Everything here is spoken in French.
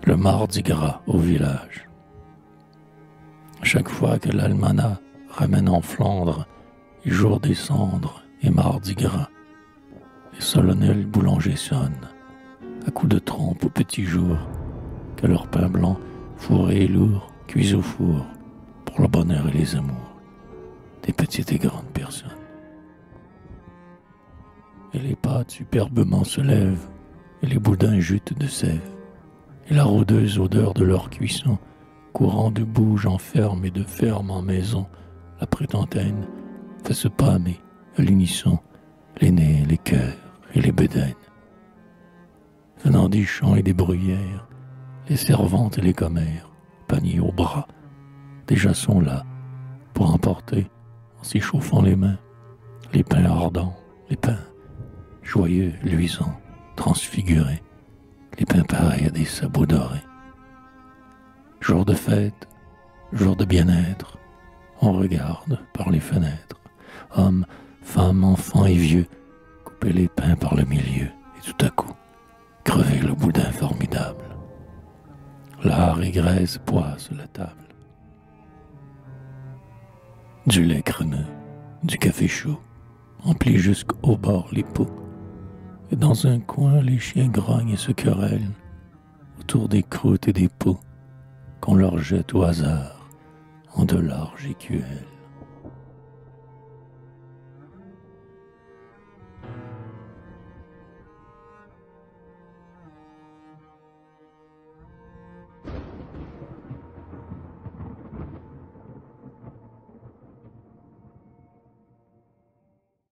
le mardi gras au village. Chaque fois que l'almanach ramène en Flandre jour des cendres et mardi gras, les solennels boulangers sonnent, à coups de trompe au petit jour, que leur pain blanc, fourré et lourd, cuit au four, pour le bonheur et les amours des petites et grandes personnes. Et les pâtes superbement se lèvent, et les boudins jutent de sève, et la rôdeuse odeur de leur cuisson, courant de bouge en ferme et de ferme en maison, la prétentaine fait se pâmer à l'unisson les nez, les cœurs et les bédaines. Venant des champs et des bruyères, les servantes et les commères, paniers au bras, déjà sont là pour emporter, en s'y chauffant les mains, les pains ardents, les pains joyeux, luisants, transfigurés, les pains pareils à des sabots dorés. Jour de fête, jour de bien-être, on regarde par les fenêtres, hommes, femmes, enfants et vieux, couper les pains par le milieu, et tout à coup, crever le boudin formidable. Lard et graisse poissent la table. Du lait crémeux, du café chaud, emplit jusqu'au bord les pots, et dans un coin les chiens grognent et se querellent autour des croûtes et des pots qu'on leur jette au hasard en de larges écuelles.